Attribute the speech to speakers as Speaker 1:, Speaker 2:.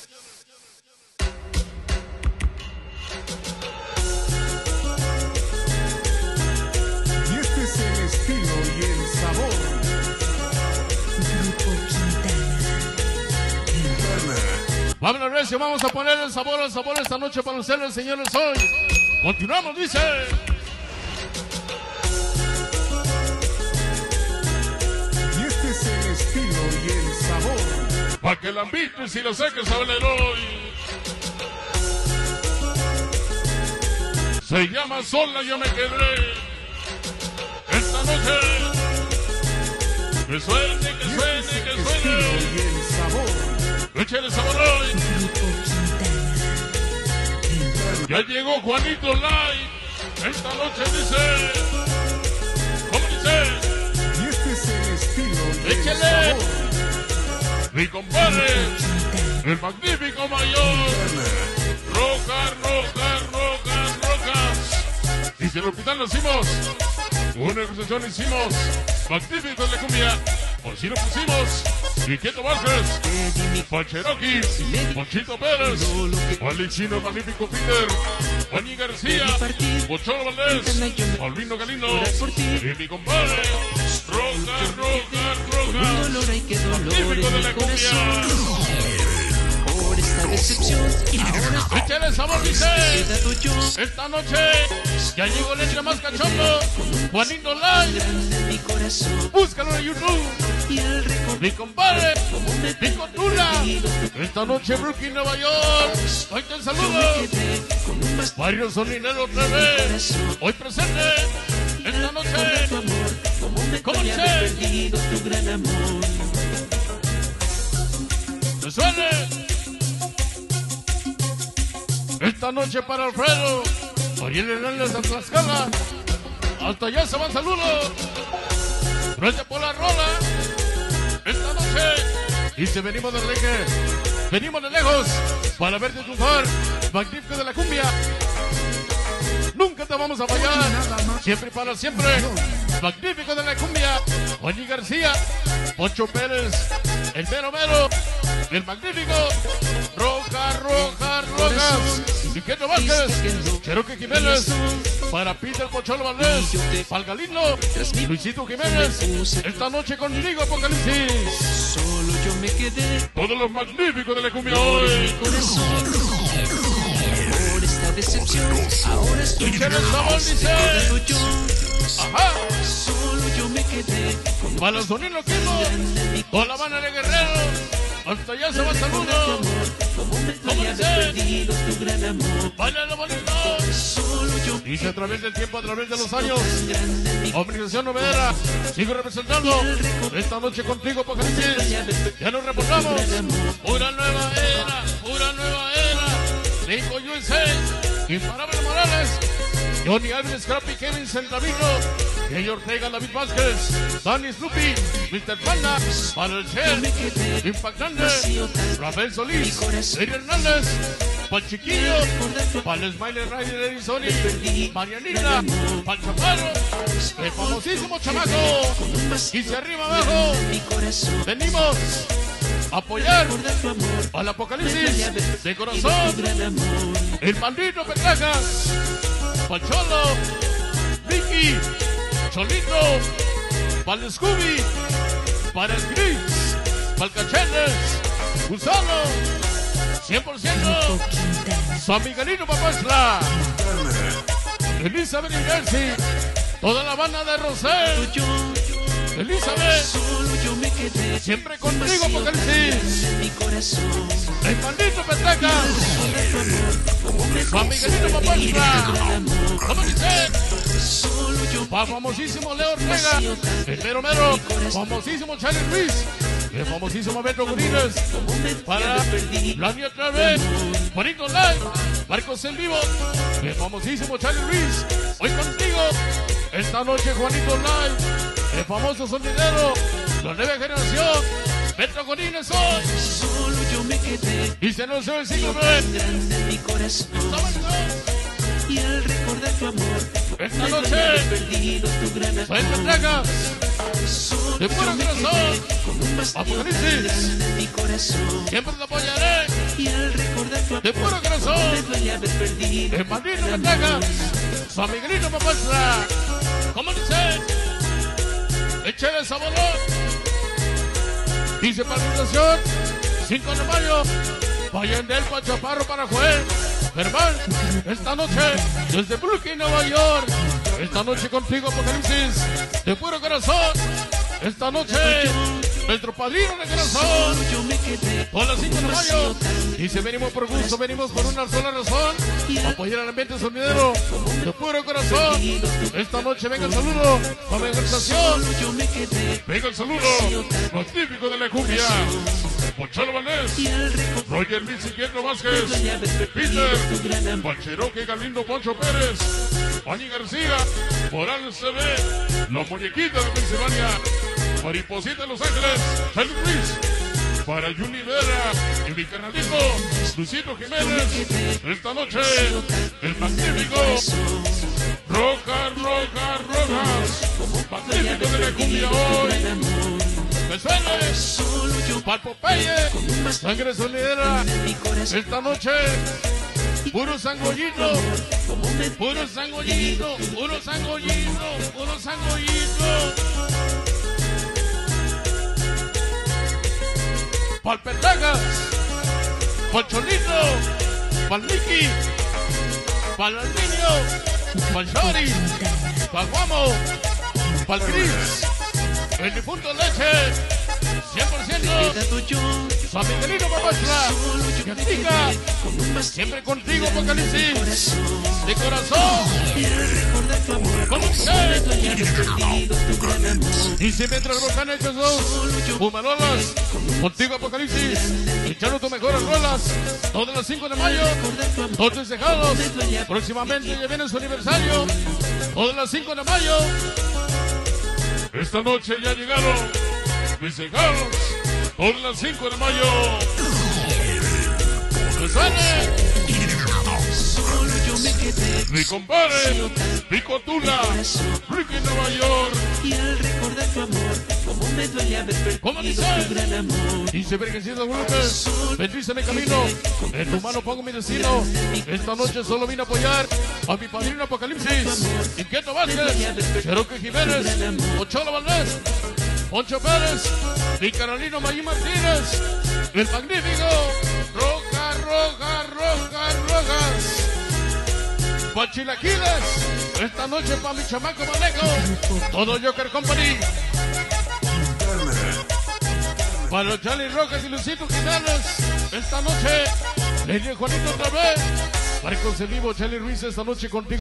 Speaker 1: Y este es el estilo y el sabor.
Speaker 2: Grupo Quintana.
Speaker 3: Vámonos, recio, vamos a poner el sabor al sabor esta noche para ustedes, señores, hoy. Continuamos, dice.
Speaker 1: Y este es el estilo y el sabor.
Speaker 3: Pa' que la invites y lo saques a bailar hoy. Se llama Sola, yo me quedé. Esta noche. Que suene, que
Speaker 1: Y este
Speaker 3: suene,
Speaker 1: es el
Speaker 3: que
Speaker 1: estilo
Speaker 3: suene.
Speaker 1: y el sabor.
Speaker 3: Échale sabor hoy.
Speaker 2: Grupo Quintana.
Speaker 3: Ya llegó Juanito Light. Esta noche dice. ¿Cómo dice?
Speaker 1: Y este es el estilo y el
Speaker 3: Échale.
Speaker 1: sabor.
Speaker 3: Mi compadre. El magnífico mayor. Roca, roca, roca, rocas. Y si el hospital lo hicimos. Una organización hicimos. Magnífico de cumbia. Por si lo pusimos. Quiqueto Vázquez. Juan Cherokee. Ponchito Pérez. Juan Lichino, magnífico Peter. Juaní García. Bocholo Valdés. Paulino Galindo. Y mi compadre. Roca, roca, roca. Magnífico de la cumbia.
Speaker 2: Por esta decepción, ahora
Speaker 3: Échale sabor, dice.
Speaker 2: quedado yo.
Speaker 3: Esta noche ya llegó el entre más cachondo. Juanito Live.
Speaker 2: Grande mi corazón
Speaker 3: Búscalo en YouTube.
Speaker 2: y el recuerdo
Speaker 3: Mi compadre.
Speaker 2: como me
Speaker 3: Mi cotula. Esta noche Brooklyn, Nueva York. Hoy te saludo.
Speaker 2: quedé con un bastón
Speaker 3: Barrio Solinero otra vez. Hoy presente. Esta
Speaker 2: por
Speaker 3: noche.
Speaker 2: tu amor, como me
Speaker 3: ¿Cómo
Speaker 2: duele
Speaker 3: dice?
Speaker 2: haber perdido tu gran amor.
Speaker 3: Se suene. Esta noche para Alfredo. Ariel Hernández de Tlaxcala. Hasta allá se van saludos. Gracias por la rola. Esta noche. Y si venimos de reggae. Venimos de lejos. Para verte triunfar. Magnífico de la cumbia. Nunca te vamos a fallar. Siempre y para siempre. Magnífico de la cumbia. Juaní García. Poncho Pérez. El mero mero. El magnífico. Roja, roja, rojas. Quiqueto Vázquez. Cherokee Jiménez. Para Peter Pocholo Valdés. Para Galindo. Luisito Jiménez. Esta noche conmigo, Apocalipsis.
Speaker 2: Solo yo me quedé
Speaker 3: Todos los magníficos de la cumbia
Speaker 2: por mi
Speaker 3: hoy.
Speaker 2: corazón. Por esta decepción, ahora estoy
Speaker 3: Échale el sabor, dice.
Speaker 2: quedado yo.
Speaker 3: Ajá.
Speaker 2: Solo yo me quedé con
Speaker 3: Para los sonidos Loquimo. Toda la banda de Guerrero. Hasta allá se va saludo.
Speaker 2: como me duele haber perdido tu gran amor.
Speaker 3: Bailalo bonito.
Speaker 2: Solo yo
Speaker 3: Dice a través del tiempo, a través de los años.
Speaker 2: grande mi
Speaker 3: Organización Novedera. Sigo representando. Esta noche contigo, Apocalipsis. Ya nos reportamos. Pura nueva era. Pura nueva era. Nico USA. Imparable Morales. Johnny Alvin, Scrappy, Kevin Centavino. Jay Ortega, David Vázquez. Danny Snoopy. Mr. Panda. Para el Chef. Impactante. Rafael Solís. Eddie Hernández. Para el Chiquillo. Para el Smiley Ryder Arizona. Marianita. Para el Chaparro. El famosísimo chamaco. Y se arriba abajo.
Speaker 2: mi corazón.
Speaker 3: Venimos a apoyar
Speaker 2: Recordar tu amor,
Speaker 3: al Apocalipsis de corazón.
Speaker 2: gran amor.
Speaker 3: El maldito Petracas. Pacholo. Vicky. Cholito. Para el Scooby. Para el Gris. Para el Cachetes. Gusano. 100%. San Miguelino Papazla. Elizabeth y Jersey. Toda la banda de Rosel.
Speaker 2: Yo,
Speaker 3: Elizabeth.
Speaker 2: solo yo me quedé.
Speaker 3: Siempre contigo, Apocalipsis.
Speaker 2: En mi corazón.
Speaker 3: El maldito Petracas. San Miguelino Papazla. ¿Cómo dice?
Speaker 2: Solo yo
Speaker 3: Pa' famosísimo Leo Ortega. El mero mero. Famosísimo Charlie Ruiz. El famosísimo Beto Gurines. Para Lani otra vez. Juanito Live. Marcos en vivo. El famosísimo Charlie Ruiz. Hoy contigo. Esta noche Juanito Live. El famoso sonidero. La nueva generación. Beto Gurines hoy.
Speaker 2: solo yo me quedé.
Speaker 3: Y se nos el siglo XX.
Speaker 2: Grande en mi corazón. Y al recordar tu amor,
Speaker 3: Esta
Speaker 2: me
Speaker 3: noche.
Speaker 2: duele haber perdido tu gran amor.
Speaker 3: Soy Petracas.
Speaker 2: Solo
Speaker 3: De puro
Speaker 2: yo me
Speaker 3: corazón.
Speaker 2: quedé con un bastión
Speaker 3: Apocalipsis.
Speaker 2: grande en mi corazón.
Speaker 3: Siempre te apoyaré.
Speaker 2: Y al haber perdido.
Speaker 3: El maldito que tenga, San Miguelito me muestra. ¿Cómo dice? Échale saborón. Dice para la invitación, 5 de mayo, vayan del Pachaparro para juez. Germán, esta noche, desde Brooklyn, Nueva York. Esta noche contigo, Apocalipsis, de puro corazón. Esta noche, nuestro padrino de corazón. Por las 5 de mayo. Dice, venimos por gusto, venimos por una sola razón. Apoyar al ambiente sonidero de puro corazón. Esta noche venga el saludo a la organización. Venga el saludo magnífico de la cumbia. Pocholo Valdés, Roger Luis Inquieto Vázquez, Peter, Pancheroque Galindo Poncho Pérez, Pani García, Morales TV, Los Muñequitos de Pensilvania, Mariposita de Los Ángeles, Charlie Ruiz, para Juni Vera y mi canalito, Luisito Jiménez. Esta noche, el magnífico Rojas, magnífico de la cumbia hoy. Me suene para Popeye, sangre sonidera. Esta noche, puro sangollito, puro sangollito, puro sangollito, puro sangollito. Pa'l Petagas, pa'l Cholito, pa'l Mickey, pa'l Niño, pa'l Shori, pa'l Guamo, pa'l Cris. El difunto Leche, 100%. San Miguelito Papachla, Yatica, siempre contigo, Apocalipsis, de corazón. ¿Cómo dice? Dice mientras los han hecho dos Pumalolas, contigo, Apocalipsis, echando tus mejores rolas. Todas las 5 de mayo, todos festejados. Próximamente ya viene su aniversario. Todas las 5 de mayo. Esta noche ya llegaron mis regalos, todas las 5 de mayo. ¡Me sale! Mi compadre, mi cotula, Ricky Nueva York.
Speaker 2: Y al recordar tu amor, como me duele haber perdido tu gran amor.
Speaker 3: Dice Virgencito Grupes, bendice mi camino, en tu mano pongo mi destino. Esta noche solo vine a apoyar a mi padrino Apocalipsis, Inquieto Vázquez, Cherokee Jiménez, Pocholo Valdés, Poncho Pérez, mi Carolino Mayí Martínez, el magnífico Rojas, pa' Chilaquiles, esta noche pa' mi chamaco Maneco, todo Joker Company, para los Charlie Rojas y Luisito Jiménez, esta noche, Lady Juanito otra vez, para el vivo Charlie Ruiz esta noche contigo.